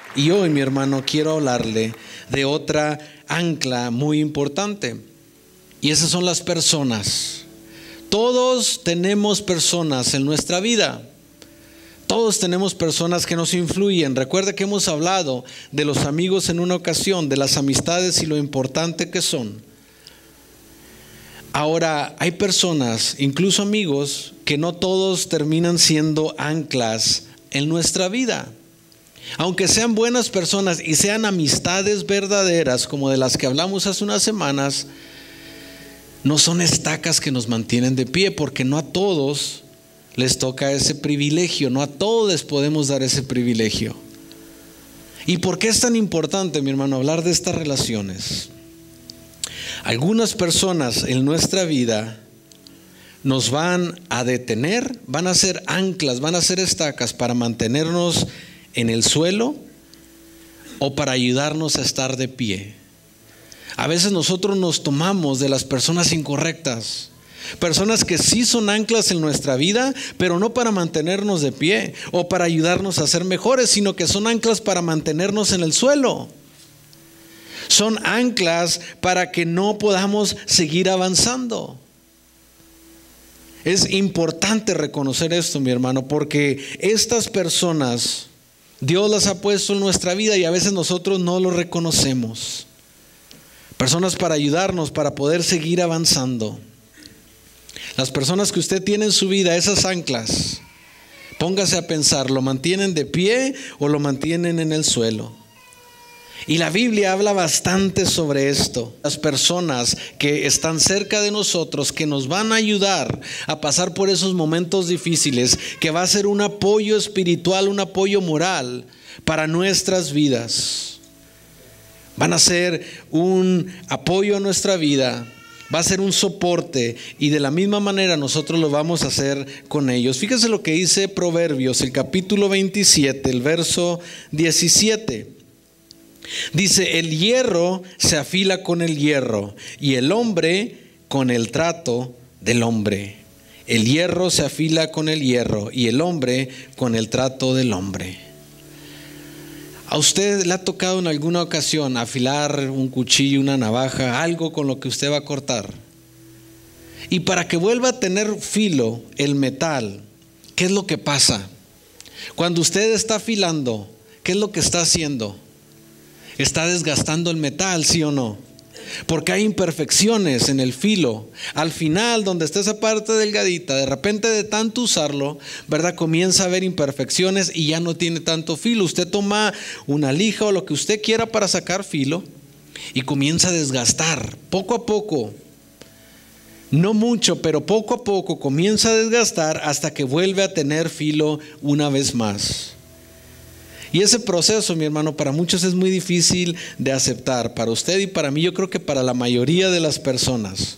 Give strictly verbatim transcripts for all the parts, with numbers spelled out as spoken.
Y hoy, mi hermano, quiero hablarle de otra ancla muy importante. Y esas son las personas. Todos tenemos personas en nuestra vida. Todos tenemos personas que nos influyen. Recuerda que hemos hablado de los amigos en una ocasión, de las amistades y lo importante que son. Ahora, hay personas, incluso amigos, que no todos terminan siendo anclas en nuestra vida. Aunque sean buenas personas y sean amistades verdaderas, como de las que hablamos hace unas semanas, no son estacas que nos mantienen de pie, porque no a todos les toca ese privilegio, no a todos les podemos dar ese privilegio. ¿Y por qué es tan importante, mi hermano, hablar de estas relaciones? Algunas personas en nuestra vida nos van a detener, van a ser anclas, van a ser estacas para mantenernos en el suelo o para ayudarnos a estar de pie. A veces nosotros nos tomamos de las personas incorrectas, personas que sí son anclas en nuestra vida, pero no para mantenernos de pie o para ayudarnos a ser mejores, sino que son anclas para mantenernos en el suelo. Son anclas para que no podamos seguir avanzando. Es importante reconocer esto, mi hermano, porque estas personas Dios las ha puesto en nuestra vida y a veces nosotros no lo reconocemos. Personas para ayudarnos, para poder seguir avanzando. Las personas que usted tiene en su vida, esas anclas, póngase a pensar, ¿lo mantienen de pie o lo mantienen en el suelo? Y la Biblia habla bastante sobre esto. Las personas que están cerca de nosotros, que nos van a ayudar a pasar por esos momentos difíciles, que va a ser un apoyo espiritual, un apoyo moral para nuestras vidas. Van a ser un apoyo a nuestra vida, va a ser un soporte, y de la misma manera nosotros lo vamos a hacer con ellos. Fíjese lo que dice Proverbios, el capítulo veintisiete, el verso diecisiete. Dice: el hierro se afila con el hierro y el hombre con el trato del hombre. El hierro se afila con el hierro y el hombre con el trato del hombre. ¿A usted le ha tocado en alguna ocasión afilar un cuchillo, una navaja, algo con lo que usted va a cortar? Y para que vuelva a tener filo el metal, ¿qué es lo que pasa? Cuando usted está afilando, ¿qué es lo que está haciendo? Está desgastando el metal, ¿sí o no? Porque hay imperfecciones en el filo. Al final, donde está esa parte delgadita, de repente de tanto usarlo, ¿verdad? Comienza a haber imperfecciones y ya no tiene tanto filo. Usted toma una lija o lo que usted quiera para sacar filo y comienza a desgastar poco a poco. No mucho, pero poco a poco comienza a desgastar hasta que vuelve a tener filo una vez más. Y ese proceso, mi hermano, para muchos es muy difícil de aceptar. Para usted y para mí, yo creo que para la mayoría de las personas.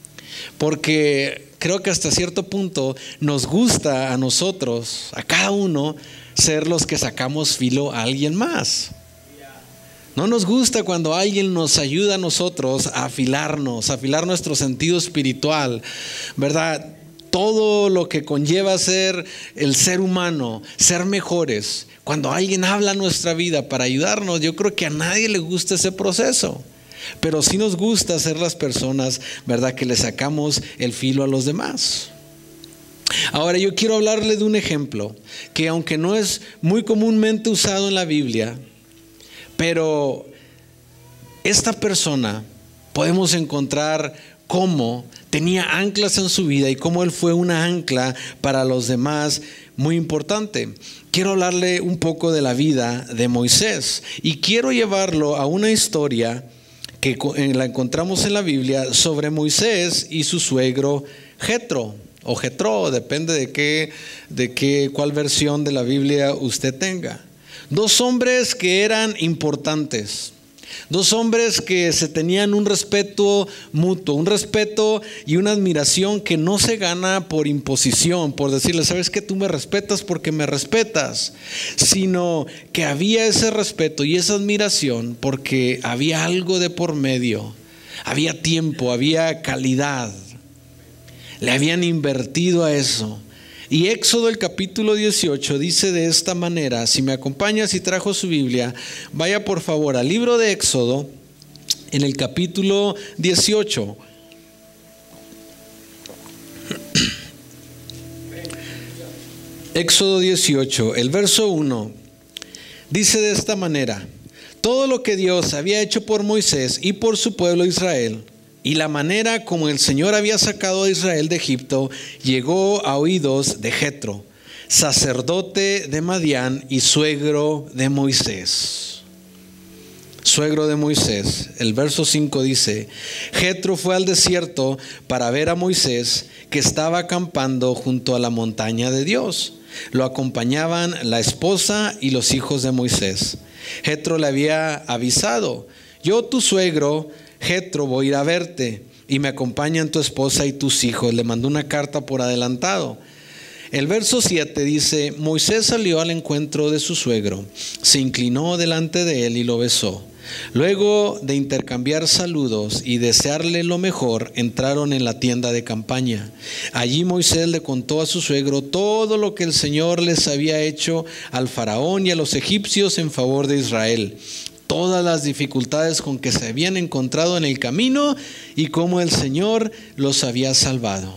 Porque creo que hasta cierto punto nos gusta a nosotros, a cada uno, ser los que sacamos filo a alguien más. No nos gusta cuando alguien nos ayuda a nosotros a afilarnos, a afilar nuestro sentido espiritual, ¿verdad? Todo lo que conlleva ser el ser humano, ser mejores. Cuando alguien habla a nuestra vida para ayudarnos, yo creo que a nadie le gusta ese proceso. Pero sí nos gusta ser las personas, ¿verdad?, que le sacamos el filo a los demás. Ahora yo quiero hablarle de un ejemplo que, aunque no es muy comúnmente usado en la Biblia, pero esta persona podemos encontrar cómo tenía anclas en su vida y cómo él fue una ancla para los demás muy importante. Quiero hablarle un poco de la vida de Moisés y quiero llevarlo a una historia que la encontramos en la Biblia sobre Moisés y su suegro Jetro o Jetro, depende de qué, de qué, cuál versión de la Biblia usted tenga. Dos hombres que eran importantes. Dos hombres que se tenían un respeto mutuo, un respeto y una admiración que no se gana por imposición, por decirle, ¿sabes qué? Tú me respetas porque me respetas, sino que había ese respeto y esa admiración porque había algo de por medio, había tiempo, había calidad, le habían invertido a eso. Y Éxodo el capítulo dieciocho dice de esta manera. Si me acompañas y trajo su Biblia, vaya por favor al libro de Éxodo en el capítulo dieciocho. Éxodo dieciocho, el verso uno, dice de esta manera: todo lo que Dios había hecho por Moisés y por su pueblo Israel, y la manera como el Señor había sacado a Israel de Egipto, llegó a oídos de Jetro, sacerdote de Madián y suegro de Moisés. Suegro de Moisés. El verso cinco dice: Jetro fue al desierto para ver a Moisés, que estaba acampando junto a la montaña de Dios. Lo acompañaban la esposa y los hijos de Moisés. Jetro le había avisado: yo, tu suegro Jetro, voy a ir a verte, y me acompañan tu esposa y tus hijos. Le mandó una carta por adelantado. El verso siete dice: Moisés salió al encuentro de su suegro, se inclinó delante de él y lo besó. Luego de intercambiar saludos y desearle lo mejor, entraron en la tienda de campaña. Allí Moisés le contó a su suegro todo lo que el Señor les había hecho al faraón y a los egipcios en favor de Israel, todas las dificultades con que se habían encontrado en el camino y cómo el Señor los había salvado.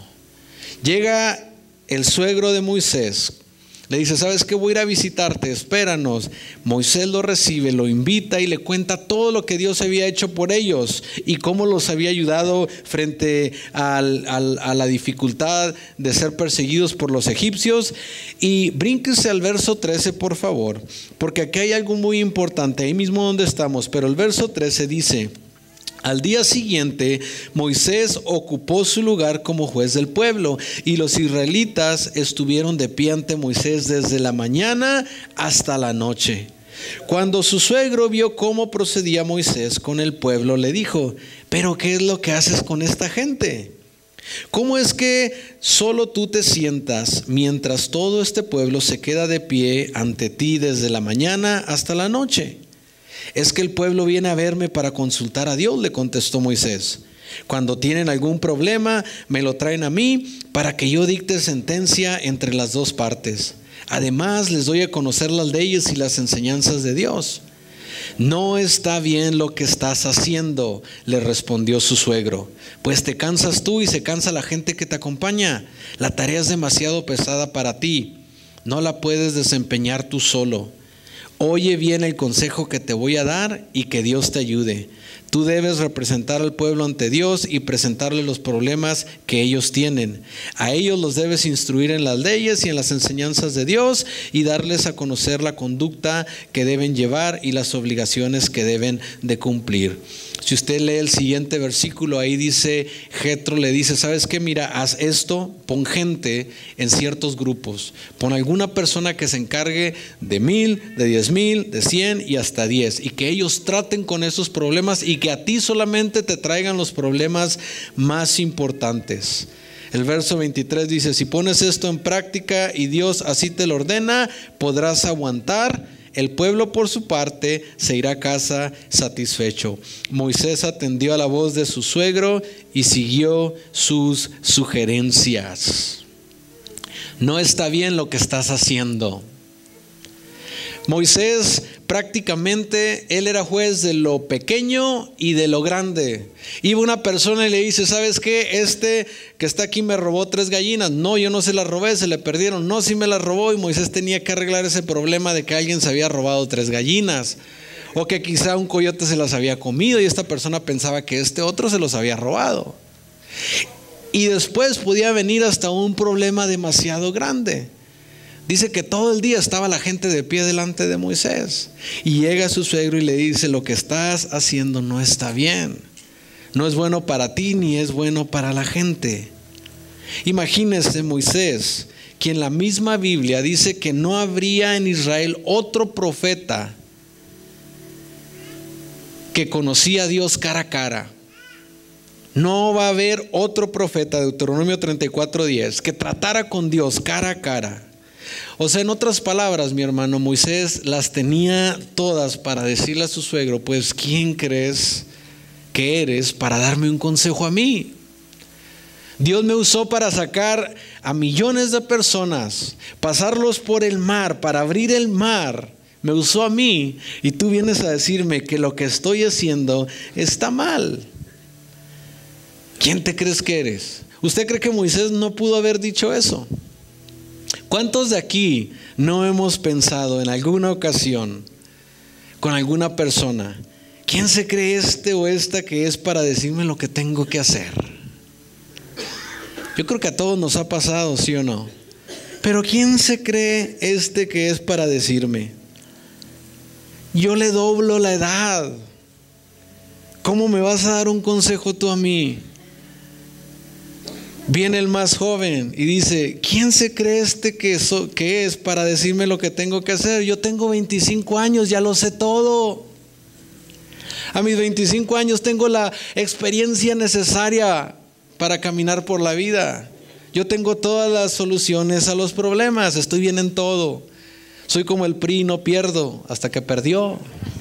Llega el suegro de Moisés, le dice: ¿sabes qué? Voy a ir a visitarte, espéranos. Moisés lo recibe, lo invita y le cuenta todo lo que Dios había hecho por ellos y cómo los había ayudado frente al, al, a la dificultad de ser perseguidos por los egipcios. Y brínquese al verso trece, por favor, porque aquí hay algo muy importante, ahí mismo donde estamos. Pero el verso trece dice: al día siguiente, Moisés ocupó su lugar como juez del pueblo, y los israelitas estuvieron de pie ante Moisés desde la mañana hasta la noche. Cuando su suegro vio cómo procedía Moisés con el pueblo, le dijo: ¿pero qué es lo que haces con esta gente? ¿Cómo es que solo tú te sientas mientras todo este pueblo se queda de pie ante ti desde la mañana hasta la noche? Es que el pueblo viene a verme para consultar a Dios, le contestó Moisés. Cuando tienen algún problema, me lo traen a mí para que yo dicte sentencia entre las dos partes. Además, les doy a conocer las leyes y las enseñanzas de Dios. No está bien lo que estás haciendo, le respondió su suegro, pues te cansas tú y se cansa la gente que te acompaña. La tarea es demasiado pesada para ti, no la puedes desempeñar tú solo. Oye bien el consejo que te voy a dar y que Dios te ayude. Tú debes representar al pueblo ante Dios y presentarle los problemas que ellos tienen. A ellos los debes instruir en las leyes y en las enseñanzas de Dios y darles a conocer la conducta que deben llevar y las obligaciones que deben de cumplir. Si usted lee el siguiente versículo, ahí dice, Jetro le dice: ¿sabes qué? Mira, haz esto, pon gente en ciertos grupos, pon alguna persona que se encargue de mil, de diez mil, de cien y hasta diez, y que ellos traten con esos problemas y que a ti solamente te traigan los problemas más importantes. El verso veintitrés dice: si pones esto en práctica y Dios así te lo ordena, podrás aguantar. El pueblo por su parte se irá a casa satisfecho. Moisés atendió a la voz de su suegro y siguió sus sugerencias. No está bien lo que estás haciendo. Moisés prácticamente, él era juez de lo pequeño y de lo grande. Iba una persona y le dice: ¿sabes qué? Este que está aquí me robó tres gallinas. No, yo no se las robé, se le perdieron. No, sí me las robó. Y Moisés tenía que arreglar ese problema de que alguien se había robado tres gallinas, o que quizá un coyote se las había comido y esta persona pensaba que este otro se los había robado. Y después podía venir hasta un problema demasiado grande. Dice que todo el día estaba la gente de pie delante de Moisés, y llega su suegro y le dice: lo que estás haciendo no está bien, no es bueno para ti ni es bueno para la gente. Imagínese Moisés, quien la misma Biblia dice que no habría en Israel otro profeta que conocía a Dios cara a cara. No va a haber otro profeta, Deuteronomio treinta y cuatro diez, que tratara con Dios cara a cara. O sea, en otras palabras, mi hermano, Moisés las tenía todas para decirle a su suegro: pues, ¿quién crees que eres para darme un consejo a mí? Dios me usó para sacar a millones de personas, pasarlos por el mar, para abrir el mar. Me usó a mí y tú vienes a decirme que lo que estoy haciendo está mal. ¿Quién te crees que eres? ¿Usted cree que Moisés no pudo haber dicho eso? ¿Cuántos de aquí no hemos pensado en alguna ocasión con alguna persona, quién se cree este o esta que es para decirme lo que tengo que hacer? Yo creo que a todos nos ha pasado, ¿sí o no? Pero ¿quién se cree este que es para decirme? Yo le doblo la edad. ¿Cómo me vas a dar un consejo tú a mí? Viene el más joven y dice, ¿quién se cree este que, so, que es para decirme lo que tengo que hacer? Yo tengo veinticinco años, ya lo sé todo. A mis veinticinco años tengo la experiencia necesaria para caminar por la vida. Yo tengo todas las soluciones a los problemas, estoy bien en todo. Soy como el P R I, no pierdo hasta que perdió.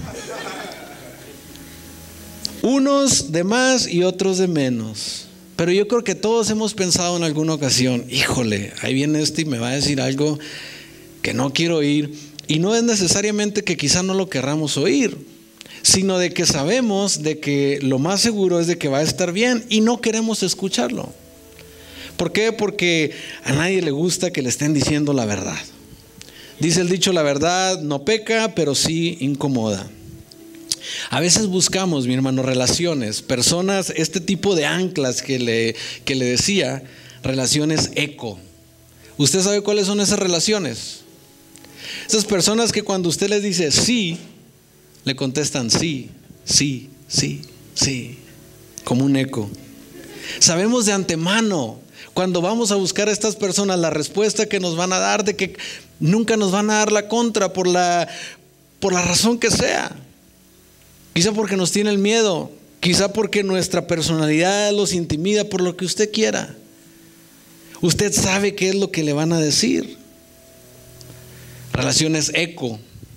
Unos de más y otros de menos. Pero yo creo que todos hemos pensado en alguna ocasión, híjole, ahí viene este y me va a decir algo que no quiero oír. Y no es necesariamente que quizá no lo querramos oír, sino de que sabemos de que lo más seguro es de que va a estar bien y no queremos escucharlo. ¿Por qué? Porque a nadie le gusta que le estén diciendo la verdad. Dice el dicho, la verdad no peca, pero sí incomoda. A veces buscamos, mi hermano, relaciones, personas, este tipo de anclas que le, que le decía, relaciones eco. ¿Usted sabe cuáles son esas relaciones? Esas personas que cuando usted les dice sí, le contestan sí, sí, sí, sí, como un eco. Sabemos de antemano, cuando vamos a buscar a estas personas, la respuesta que nos van a dar, de que nunca nos van a dar la contra por la, por la razón que sea. Quizá porque nos tiene el miedo, quizá porque nuestra personalidad los intimida, por lo que usted quiera. Usted sabe qué es lo que le van a decir. Relaciones eco.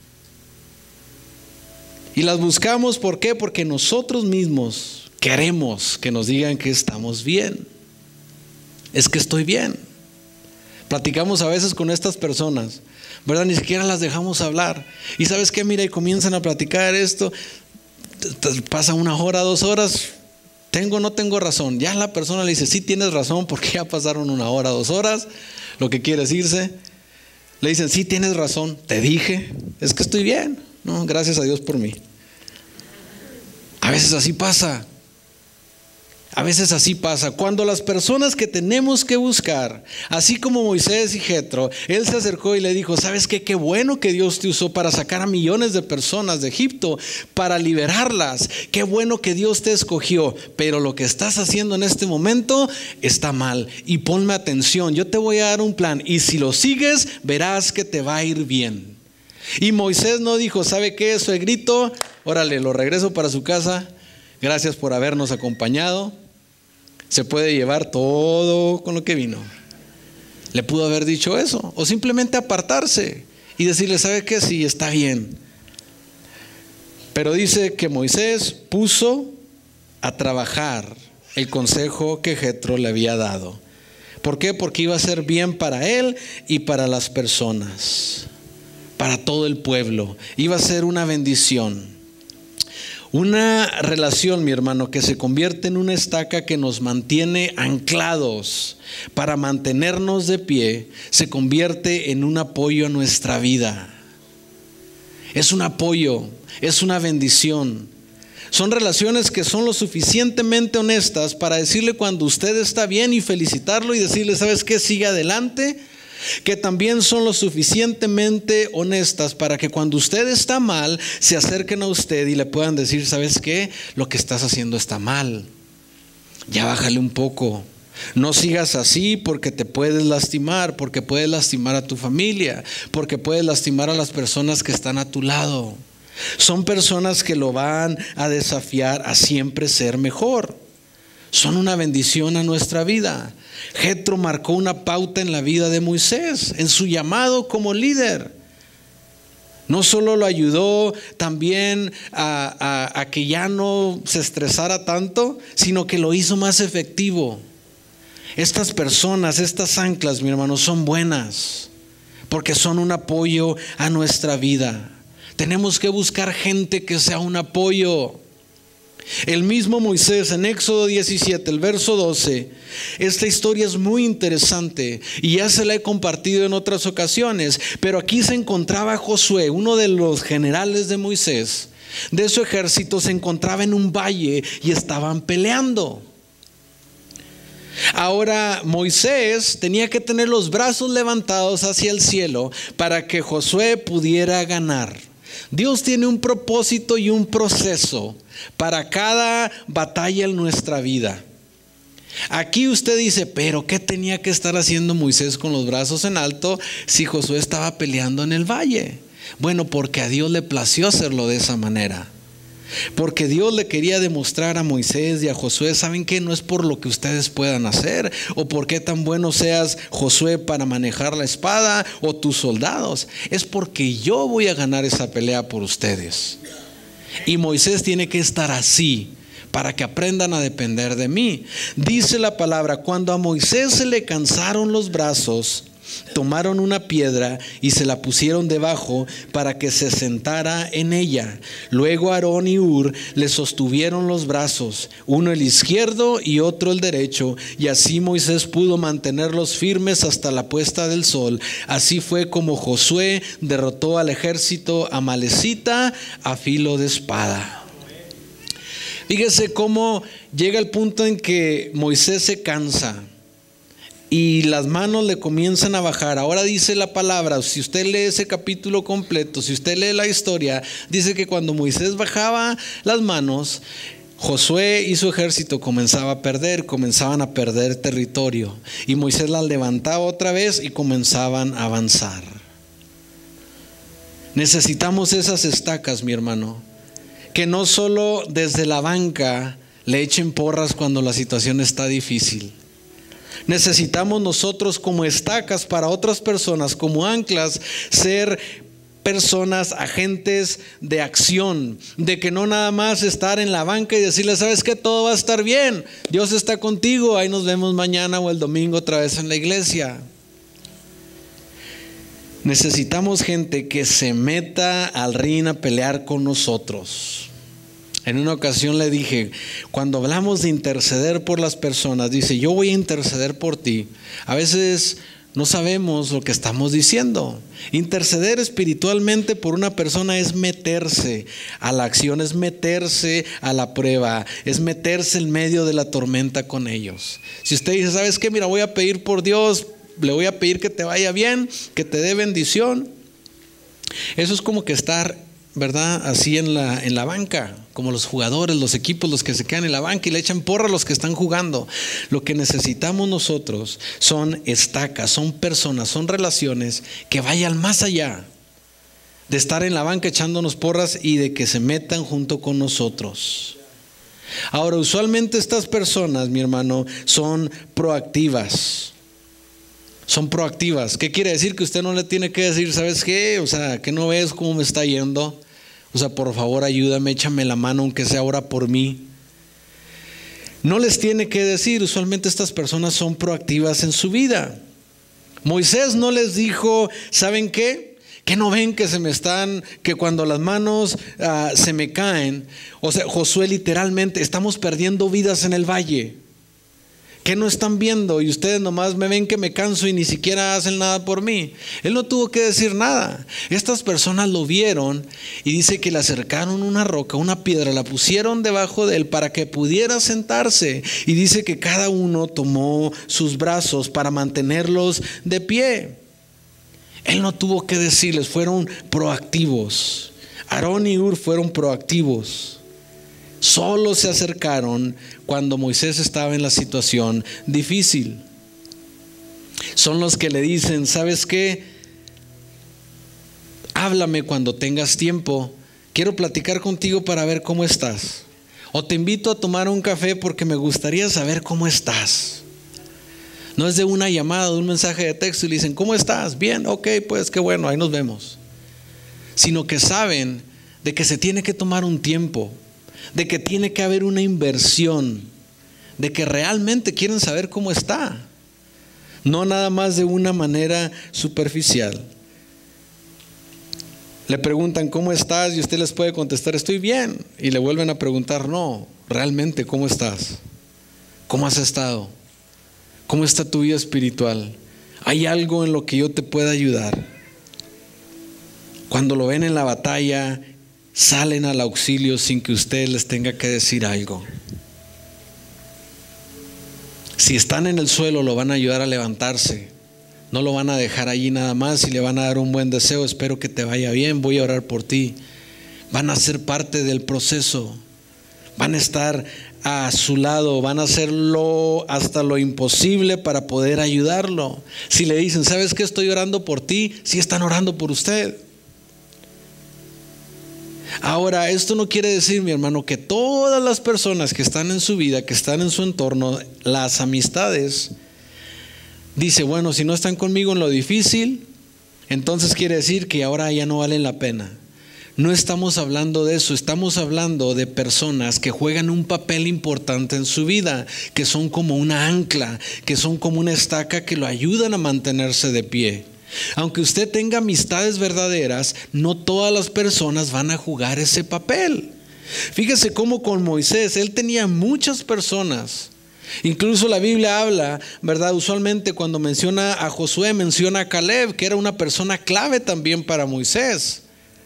Y las buscamos, ¿por qué? Porque nosotros mismos queremos que nos digan que estamos bien. Es que estoy bien. Platicamos a veces con estas personas, ¿verdad? Ni siquiera las dejamos hablar. Y ¿sabes qué? Mira, y comienzan a platicar esto. Pasa una hora, dos horas, tengo o no tengo razón. Ya la persona le dice, sí tienes razón, porque ya pasaron una hora, dos horas, lo que quiere decirse. Le dicen, sí tienes razón, te dije, es que estoy bien. No, gracias a Dios por mí. A veces así pasa. A veces así pasa. Cuando las personas que tenemos que buscar, así como Moisés y Jetro, él se acercó y le dijo, ¿sabes qué? Qué bueno que Dios te usó para sacar a millones de personas de Egipto, para liberarlas. Qué bueno que Dios te escogió, pero lo que estás haciendo en este momento está mal. Y ponme atención, yo te voy a dar un plan y si lo sigues, verás que te va a ir bien. Y Moisés no dijo, ¿sabe qué? Suegrito, órale, lo regreso para su casa. Gracias por habernos acompañado. Se puede llevar todo con lo que vino. Le pudo haber dicho eso, o simplemente apartarse y decirle, ¿sabe qué? Sí, está bien. Pero dice que Moisés puso a trabajar el consejo que Jetro le había dado. ¿Por qué? Porque iba a ser bien para él y para las personas, para todo el pueblo. Iba a ser una bendición. Una relación, mi hermano, que se convierte en una estaca que nos mantiene anclados para mantenernos de pie, se convierte en un apoyo a nuestra vida. Es un apoyo, es una bendición. Son relaciones que son lo suficientemente honestas para decirle cuando usted está bien y felicitarlo y decirle, ¿sabes qué? Sigue adelante. Que también son lo suficientemente honestas para que cuando usted está mal, se acerquen a usted y le puedan decir, ¿sabes qué? Lo que estás haciendo está mal. Ya bájale un poco. No sigas así porque te puedes lastimar, porque puedes lastimar a tu familia, porque puedes lastimar a las personas que están a tu lado. Son personas que lo van a desafiar a siempre ser mejor. Son una bendición a nuestra vida. Jetro marcó una pauta en la vida de Moisés, en su llamado como líder. No solo lo ayudó también a, a, a que ya no se estresara tanto, sino que lo hizo más efectivo. Estas personas, estas anclas, mi hermano, son buenas porque son un apoyo a nuestra vida. Tenemos que buscar gente que sea un apoyo. El mismo Moisés en Éxodo diecisiete, el verso doce, esta historia es muy interesante y ya se la he compartido en otras ocasiones, pero aquí se encontraba Josué, uno de los generales de Moisés, de su ejército, se encontraba en un valle y estaban peleando. Ahora Moisés tenía que tener los brazos levantados hacia el cielo para que Josué pudiera ganar. Dios tiene un propósito y un proceso para cada batalla en nuestra vida. Aquí usted dice, pero ¿qué tenía que estar haciendo Moisés con los brazos en alto si Josué estaba peleando en el valle? Bueno, porque a Dios le plació hacerlo de esa manera. Porque Dios le quería demostrar a Moisés y a Josué, ¿saben qué? No es por lo que ustedes puedan hacer o por qué tan bueno seas, Josué, para manejar la espada o tus soldados. Es porque yo voy a ganar esa pelea por ustedes. Y Moisés tiene que estar así para que aprendan a depender de mí. Dice la palabra, cuando a Moisés se le cansaron los brazos, tomaron una piedra y se la pusieron debajo para que se sentara en ella. Luego Aarón y Hur le sostuvieron los brazos, uno el izquierdo y otro el derecho, y así Moisés pudo mantenerlos firmes hasta la puesta del sol. Así fue como Josué derrotó al ejército amalecita a filo de espada. Fíjese cómo llega el punto en que Moisés se cansa y las manos le comienzan a bajar. Ahora dice la palabra, si usted lee ese capítulo completo, si usted lee la historia, dice que cuando Moisés bajaba las manos, Josué y su ejército comenzaba a perder, comenzaban a perder territorio. Y Moisés las levantaba otra vez y comenzaban a avanzar. Necesitamos esas estacas, mi hermano, que no solo desde la banca le echen porras cuando la situación está difícil. Necesitamos nosotros como estacas para otras personas, como anclas, ser personas, agentes de acción, de que no nada más estar en la banca y decirle, ¿sabes qué? Todo va a estar bien, Dios está contigo, ahí nos vemos mañana o el domingo otra vez en la iglesia. Necesitamos gente que se meta al ring a pelear con nosotros. En una ocasión le dije, cuando hablamos de interceder por las personas, dice, yo voy a interceder por ti. A veces no sabemos lo que estamos diciendo. Interceder espiritualmente por una persona es meterse a la acción, es meterse a la prueba, es meterse en medio de la tormenta con ellos. Si usted dice, ¿sabes qué? Mira, voy a pedir por Dios, le voy a pedir que te vaya bien, que te dé bendición. Eso es como que estar, ¿verdad? Así en la, en la banca, como los jugadores, los equipos, los que se quedan en la banca y le echan porra a los que están jugando. Lo que necesitamos nosotros son estacas, son personas, son relaciones que vayan más allá de estar en la banca echándonos porras y de que se metan junto con nosotros. Ahora, usualmente estas personas, mi hermano, son proactivas. Son proactivas. ¿Qué quiere decir? Que usted no le tiene que decir, ¿sabes qué? O sea, ¿que no ves cómo me está yendo? O sea, por favor ayúdame, échame la mano, aunque sea ahora por mí. No les tiene que decir. Usualmente estas personas son proactivas en su vida. Moisés no les dijo, ¿saben qué? ¿Que no ven que se me están, que cuando las manos uh, se me caen? O sea, Josué, literalmente, estamos perdiendo vidas en el valle. ¿Qué no están viendo? Y ustedes nomás me ven que me canso y ni siquiera hacen nada por mí. Él no tuvo que decir nada. Estas personas lo vieron y dice que le acercaron una roca, una piedra, la pusieron debajo de él para que pudiera sentarse. Y dice que cada uno tomó sus brazos para mantenerlos de pie. Él no tuvo que decirles, fueron proactivos. Aarón y Hur fueron proactivos. Solo se acercaron cuando Moisés estaba en la situación difícil. Son los que le dicen, ¿sabes qué? Háblame cuando tengas tiempo. Quiero platicar contigo para ver cómo estás. O te invito a tomar un café porque me gustaría saber cómo estás. No es de una llamada, de un mensaje de texto y le dicen, ¿cómo estás? Bien, ok, pues qué bueno, ahí nos vemos. Sino que saben de que se tiene que tomar un tiempo, de que tiene que haber una inversión, de que realmente quieren saber cómo está, no nada más de una manera superficial. Le preguntan ¿cómo estás? Y usted les puede contestar estoy bien, y le vuelven a preguntar no, realmente ¿cómo estás? ¿Cómo has estado? ¿Cómo está tu vida espiritual? ¿Hay algo en lo que yo te pueda ayudar? Cuando lo ven en la batalla, salen al auxilio sin que usted les tenga que decir algo. Si están en el suelo, lo van a ayudar a levantarse. No lo van a dejar allí nada más y le van a dar un buen deseo. Espero que te vaya bien, voy a orar por ti. Van a ser parte del proceso. Van a estar a su lado, van a hacerlo hasta lo imposible para poder ayudarlo. Si le dicen, ¿sabes qué? Estoy orando por ti, sí están orando por usted. Ahora, esto no quiere decir, mi hermano, que todas las personas que están en su vida, que están en su entorno, las amistades, dice, bueno, si no están conmigo en lo difícil, entonces quiere decir que ahora ya no valen la pena. No estamos hablando de eso, estamos hablando de personas que juegan un papel importante en su vida, que son como una ancla, que son como una estaca que lo ayudan a mantenerse de pie. Aunque usted tenga amistades verdaderas, no todas las personas van a jugar ese papel. Fíjese cómo con Moisés, él tenía muchas personas. Incluso la Biblia habla, ¿verdad? Usualmente cuando menciona a Josué, menciona a Caleb, que era una persona clave también para Moisés.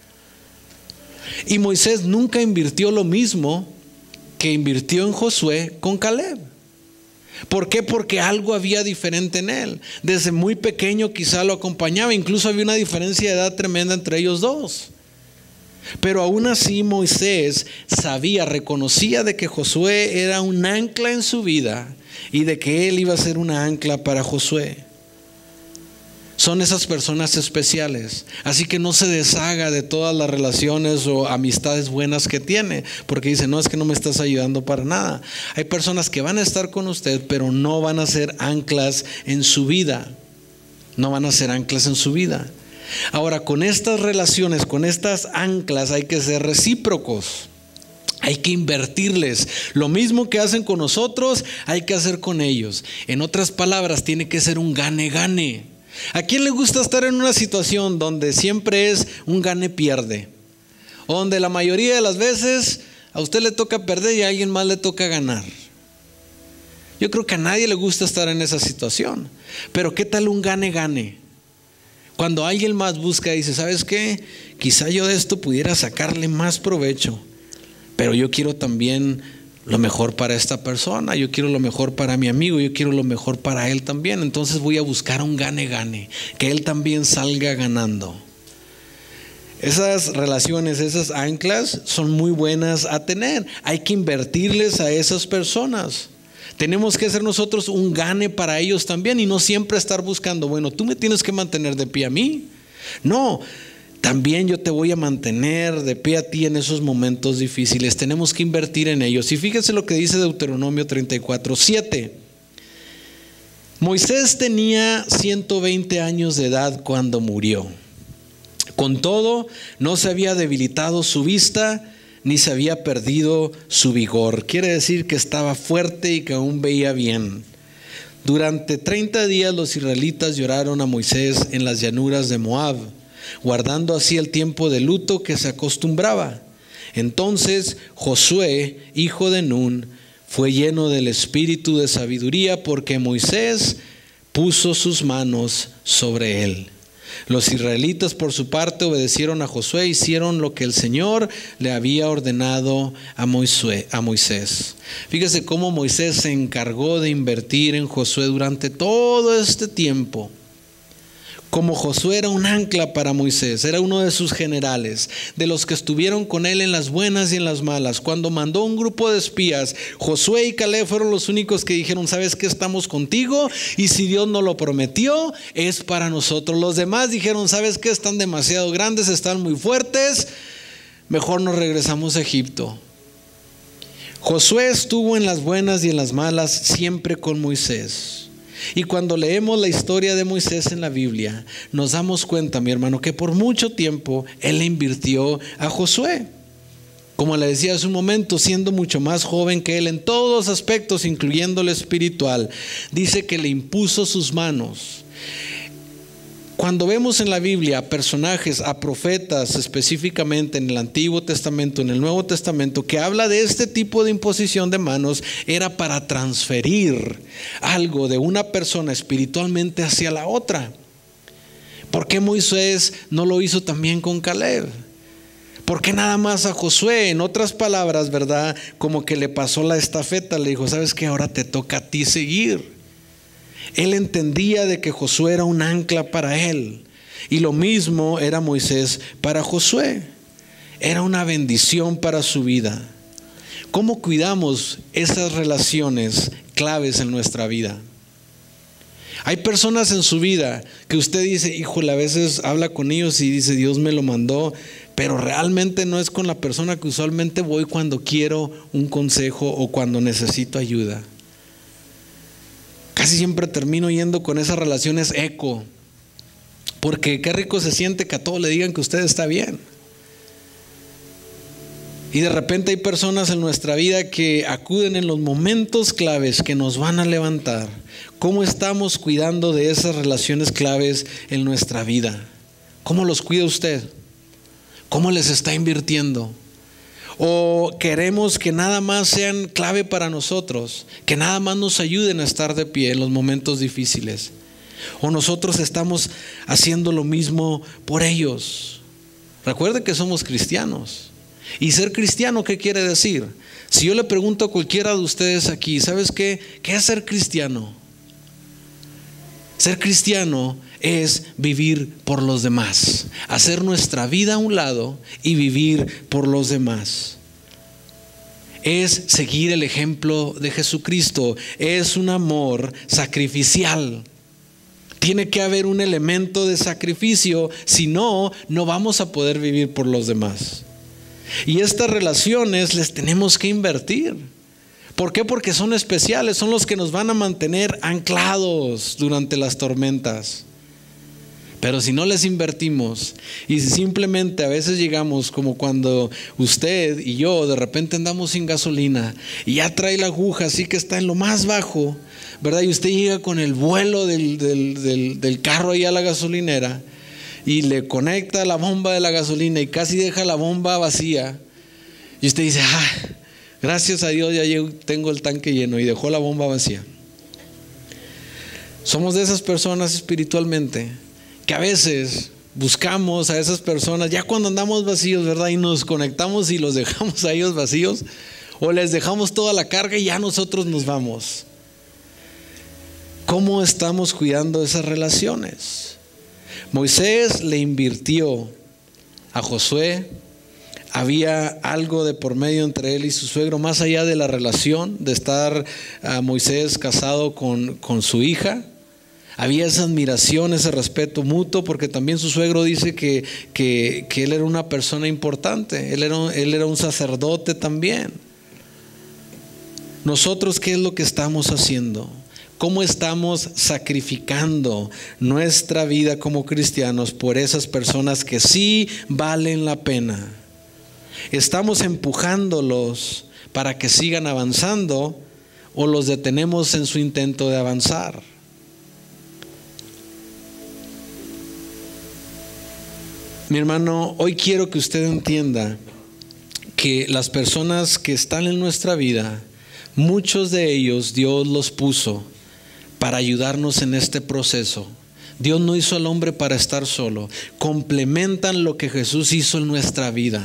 Y Moisés nunca invirtió lo mismo que invirtió en Josué con Caleb. ¿Por qué? Porque algo había diferente en él. Desde muy pequeño quizá lo acompañaba. Incluso había una diferencia de edad tremenda entre ellos dos. Pero aún así Moisés sabía, reconocía de que Josué era un ancla en su vida y de que él iba a ser una ancla para Josué. Son esas personas especiales. Así que no se deshaga de todas las relaciones o amistades buenas que tiene, porque dice, no, es que no me estás ayudando para nada. Hay personas que van a estar con usted, pero no van a ser anclas en su vida. No van a ser anclas en su vida. Ahora, con estas relaciones, con estas anclas, hay que ser recíprocos. Hay que invertirles. Lo mismo que hacen con nosotros, hay que hacer con ellos. En otras palabras, tiene que ser un gane-gane. ¿A quién le gusta estar en una situación donde siempre es un gane-pierde? O donde la mayoría de las veces a usted le toca perder y a alguien más le toca ganar. Yo creo que a nadie le gusta estar en esa situación. Pero ¿qué tal un gane-gane? Cuando alguien más busca y dice, ¿sabes qué? Quizá yo de esto pudiera sacarle más provecho, pero yo quiero también lo mejor para esta persona, yo quiero lo mejor para mi amigo, yo quiero lo mejor para él también. Entonces voy a buscar un gane-gane, que él también salga ganando. Esas relaciones, esas anclas son muy buenas a tener. Hay que invertirles a esas personas. Tenemos que ser nosotros un gane para ellos también y no siempre estar buscando, bueno, tú me tienes que mantener de pie a mí. No, también yo te voy a mantener de pie a ti en esos momentos difíciles. Tenemos que invertir en ellos. Y fíjense lo que dice Deuteronomio treinta y cuatro, siete. Moisés tenía ciento veinte años de edad cuando murió. Con todo, no se había debilitado su vista ni se había perdido su vigor. Quiere decir que estaba fuerte y que aún veía bien. Durante treinta días los israelitas lloraron a Moisés en las llanuras de Moab, guardando así el tiempo de luto que se acostumbraba. Entonces Josué, hijo de Nun, fue lleno del espíritu de sabiduría porque Moisés puso sus manos sobre él. Los israelitas por su parte obedecieron a Josué, hicieron lo que el Señor le había ordenado a Moisés. Fíjese cómo Moisés se encargó de invertir en Josué durante todo este tiempo. Como Josué era un ancla para Moisés, era uno de sus generales, de los que estuvieron con él en las buenas y en las malas. Cuando mandó un grupo de espías, Josué y Caleb fueron los únicos que dijeron, ¿sabes qué? Estamos contigo y si Dios nos lo prometió, es para nosotros. Los demás dijeron, ¿sabes qué? Están demasiado grandes, están muy fuertes, mejor nos regresamos a Egipto. Josué estuvo en las buenas y en las malas siempre con Moisés. Y cuando leemos la historia de Moisés en la Biblia, nos damos cuenta, mi hermano, que por mucho tiempo él le invirtió a Josué. Como le decía hace un momento, siendo mucho más joven que él en todos los aspectos, incluyendo el espiritual, dice que le impuso sus manos. Cuando vemos en la Biblia a personajes, a profetas específicamente en el Antiguo Testamento, en el Nuevo Testamento, que habla de este tipo de imposición de manos, era para transferir algo de una persona espiritualmente hacia la otra. ¿Por qué Moisés no lo hizo también con Caleb? ¿Por qué nada más a Josué? En otras palabras, ¿verdad? Como que le pasó la estafeta, le dijo, ¿sabes qué? Ahora te toca a ti seguir. Él entendía de que Josué era un ancla para él. Y lo mismo era Moisés para Josué. Era una bendición para su vida. ¿Cómo cuidamos esas relaciones claves en nuestra vida? Hay personas en su vida que usted dice, híjole, a veces habla con ellos y dice, Dios me lo mandó, pero realmente no es con la persona que usualmente voy cuando quiero un consejo o cuando necesito ayuda. Casi siempre termino yendo con esas relaciones eco, porque qué rico se siente que a todos le digan que usted está bien. Y de repente hay personas en nuestra vida que acuden en los momentos claves que nos van a levantar. ¿Cómo estamos cuidando de esas relaciones claves en nuestra vida? ¿Cómo los cuida usted? ¿Cómo les está invirtiendo? ¿O queremos que nada más sean clave para nosotros, que nada más nos ayuden a estar de pie en los momentos difíciles? ¿O nosotros estamos haciendo lo mismo por ellos? Recuerde que somos cristianos. Y ser cristiano, ¿qué quiere decir? Si yo le pregunto a cualquiera de ustedes aquí, ¿sabes qué? ¿Qué es ser cristiano? Ser cristiano es vivir por los demás, hacer nuestra vida a un lado y vivir por los demás. Es seguir el ejemplo de Jesucristo, es un amor sacrificial. Tiene que haber un elemento de sacrificio, si no, no vamos a poder vivir por los demás. Y estas relaciones les tenemos que invertir. ¿Por qué? Porque son especiales, son los que nos van a mantener anclados durante las tormentas. Pero si no les invertimos y si simplemente a veces llegamos como cuando usted y yo de repente andamos sin gasolina y ya trae la aguja así que está en lo más bajo, ¿verdad? Y usted llega con el vuelo del, del, del, del carro ahí a la gasolinera y le conecta la bomba de la gasolina y casi deja la bomba vacía y usted dice, ah, gracias a Dios ya tengo el tanque lleno, y dejó la bomba vacía. Somos de esas personas espiritualmente que a veces buscamos a esas personas ya cuando andamos vacíos, ¿verdad? Y nos conectamos y los dejamos a ellos vacíos, o les dejamos toda la carga y ya nosotros nos vamos. ¿Cómo estamos cuidando esas relaciones? Moisés le invirtió a Josué. Había algo de por medio entre él y su suegro, más allá de la relación de estar uh, Moisés casado con, con su hija. Había esa admiración, ese respeto mutuo, porque también su suegro dice que, que, que él era una persona importante, él era, él era un sacerdote también. Nosotros, ¿qué es lo que estamos haciendo? ¿Cómo estamos sacrificando nuestra vida como cristianos por esas personas que sí valen la pena? ¿Estamos empujándolos para que sigan avanzando o los detenemos en su intento de avanzar? Mi hermano, hoy quiero que usted entienda que las personas que están en nuestra vida, muchos de ellos Dios los puso para ayudarnos en este proceso. Dios no hizo al hombre para estar solo. Complementan lo que Jesús hizo en nuestra vida.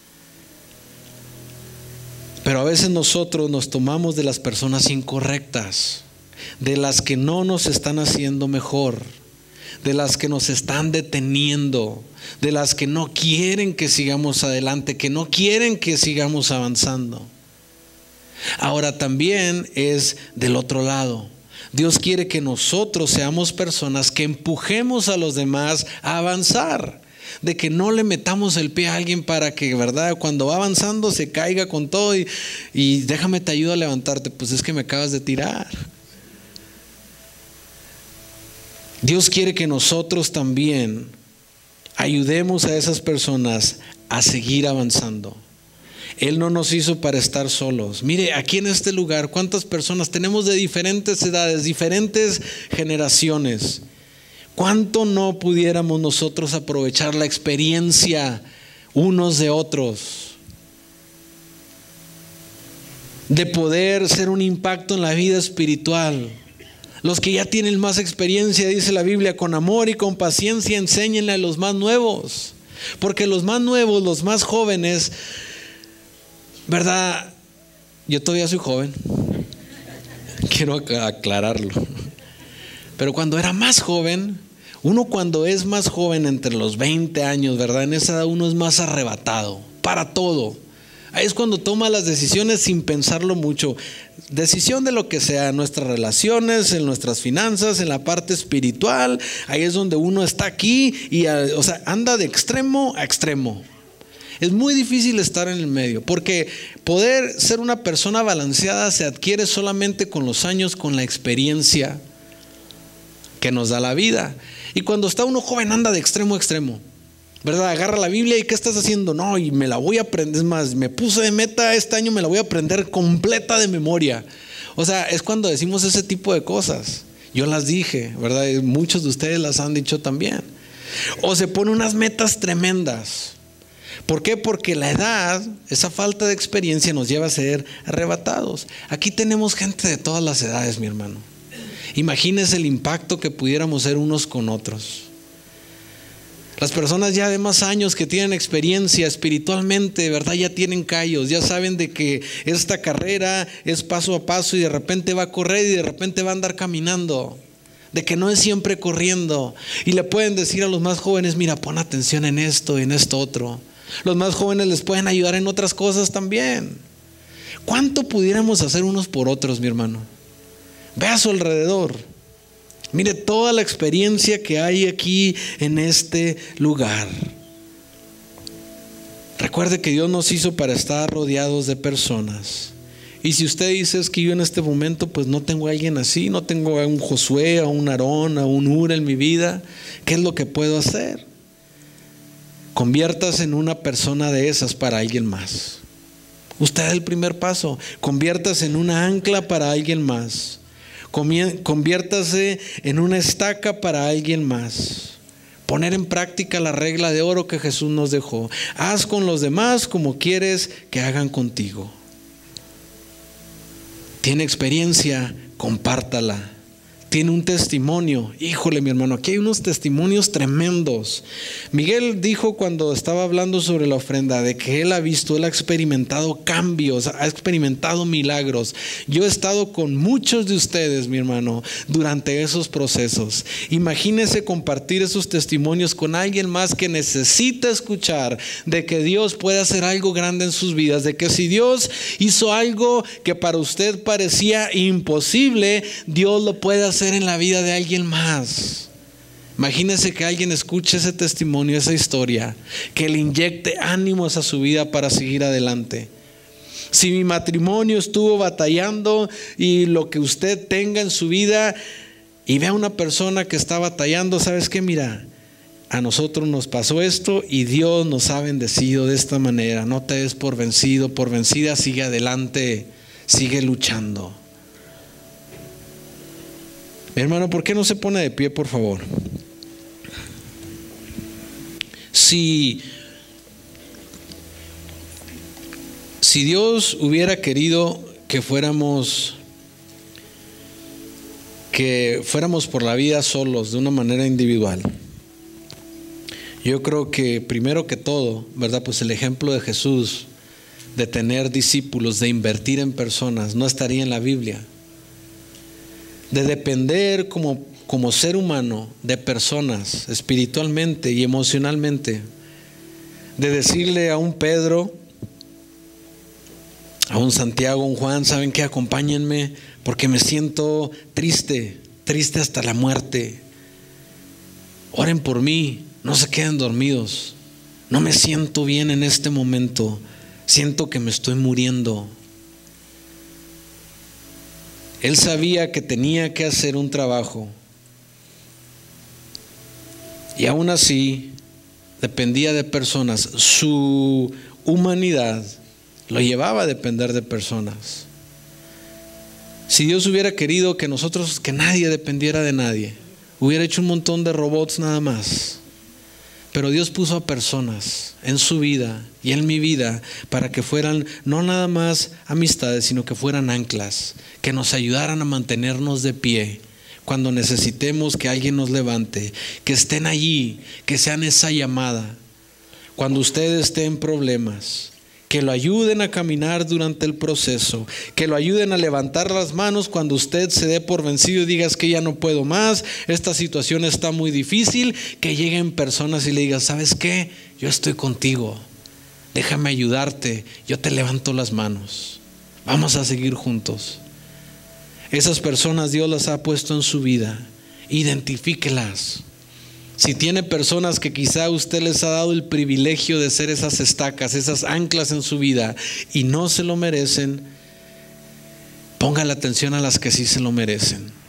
Pero a veces nosotros nos tomamos de las personas incorrectas, de las que no nos están haciendo mejor, de las que nos están deteniendo, de las que no quieren que sigamos adelante, que no quieren que sigamos avanzando. Ahora también es del otro lado. Dios quiere que nosotros seamos personas que empujemos a los demás a avanzar, de que no le metamos el pie a alguien para que, ¿verdad?, cuando va avanzando se caiga con todo y, y déjame te ayudo a levantarte, pues es que me acabas de tirar. Dios quiere que nosotros también ayudemos a esas personas a seguir avanzando. Él no nos hizo para estar solos. Mire, aquí en este lugar, ¿cuántas personas tenemos de diferentes edades, diferentes generaciones? ¿Cuánto no pudiéramos nosotros aprovechar la experiencia unos de otros? De poder ser un impacto en la vida espiritual. Los que ya tienen más experiencia, dice la Biblia, con amor y con paciencia enséñenle a los más nuevos. Porque los más nuevos, los más jóvenes, ¿verdad? Yo todavía soy joven. Quiero aclararlo. Pero cuando era más joven, uno cuando es más joven, entre los veinte años, ¿verdad? En esa edad uno es más arrebatado para todo. Ahí es cuando toma las decisiones sin pensarlo mucho. Decisión de lo que sea, en nuestras relaciones, en nuestras finanzas, en la parte espiritual. Ahí es donde uno está aquí y, o sea, anda de extremo a extremo. Es muy difícil estar en el medio, porque poder ser una persona balanceada se adquiere solamente con los años, con la experiencia que nos da la vida. Y cuando está uno joven anda de extremo a extremo, ¿verdad? Agarra la Biblia y ¿qué estás haciendo? No, y me la voy a aprender, es más, me puse de meta este año, me la voy a aprender completa de memoria. O sea, es cuando decimos ese tipo de cosas. Yo las dije, ¿verdad? Y muchos de ustedes las han dicho también. O se pone unas metas tremendas. ¿Por qué? Porque la edad, esa falta de experiencia nos lleva a ser arrebatados. Aquí tenemos gente de todas las edades, mi hermano. Imagínense el impacto que pudiéramos ser unos con otros. Las personas ya de más años que tienen experiencia espiritualmente, ¿verdad? Ya tienen callos, ya saben de que esta carrera es paso a paso y de repente va a correr y de repente va a andar caminando. De que no es siempre corriendo. Y le pueden decir a los más jóvenes, mira, pon atención en esto, en esto otro. Los más jóvenes les pueden ayudar en otras cosas también. ¿Cuánto pudiéramos hacer unos por otros, mi hermano? Ve a su alrededor. Mire toda la experiencia que hay aquí en este lugar. Recuerde que Dios nos hizo para estar rodeados de personas. Y si usted dice es que yo en este momento pues no tengo a alguien así, no tengo a un Josué, a un Aarón, a un Ur en mi vida, ¿qué es lo que puedo hacer? Conviértase en una persona de esas para alguien más. Usted es el primer paso. Conviértase en una ancla para alguien más. Conviértase en una estaca para alguien más. Poner en práctica la regla de oro que Jesús nos dejó. Haz con los demás como quieres que hagan contigo. Tiene experiencia, compártala. Tiene un testimonio. Híjole, mi hermano, aquí hay unos testimonios tremendos. Miguel dijo cuando estaba hablando sobre la ofrenda de que él ha visto, él ha experimentado cambios, ha experimentado milagros. Yo he estado con muchos de ustedes, mi hermano, durante esos procesos. Imagínese compartir esos testimonios con alguien más que necesita escuchar de que Dios puede hacer algo grande en sus vidas, de que si Dios hizo algo que para usted parecía imposible, Dios lo puede hacer en la vida de alguien más. Imagínese que alguien escuche ese testimonio, esa historia, que le inyecte ánimos a su vida para seguir adelante. Si mi matrimonio estuvo batallando y lo que usted tenga en su vida y ve a una persona que está batallando, ¿sabes qué? Mira, a nosotros nos pasó esto y Dios nos ha bendecido de esta manera. No te des por vencido, por vencida, sigue adelante, sigue luchando. Mi hermano, ¿por qué no se pone de pie, por favor? Si, si Dios hubiera querido que fuéramos, que fuéramos por la vida solos, de una manera individual, yo creo que primero que todo, ¿verdad? Pues el ejemplo de Jesús, de tener discípulos, de invertir en personas, no estaría en la Biblia. De depender como, como ser humano de personas espiritualmente y emocionalmente, de decirle a un Pedro, a un Santiago, a un Juan, ¿saben qué? Acompáñenme porque me siento triste, triste hasta la muerte. Oren por mí, no se queden dormidos. No me siento bien en este momento, siento que me estoy muriendo. Él sabía que tenía que hacer un trabajo y aún así dependía de personas. Su humanidad lo llevaba a depender de personas. Si Dios hubiera querido que nosotros, que nadie dependiera de nadie, hubiera hecho un montón de robots nada más. Pero Dios puso a personas en su vida y en mi vida para que fueran no nada más amistades, sino que fueran anclas, que nos ayudaran a mantenernos de pie cuando necesitemos que alguien nos levante, que estén allí, que sean esa llamada. Cuando usted esté en problemas, que lo ayuden a caminar durante el proceso, que lo ayuden a levantar las manos cuando usted se dé por vencido y diga es que ya no puedo más, esta situación está muy difícil, que lleguen personas y le digan, ¿sabes qué? Yo estoy contigo, déjame ayudarte, yo te levanto las manos, vamos a seguir juntos. Esas personas Dios las ha puesto en su vida, identifíquelas. Si tiene personas que quizá usted les ha dado el privilegio de ser esas estacas, esas anclas en su vida y no se lo merecen, ponga la atención a las que sí se lo merecen.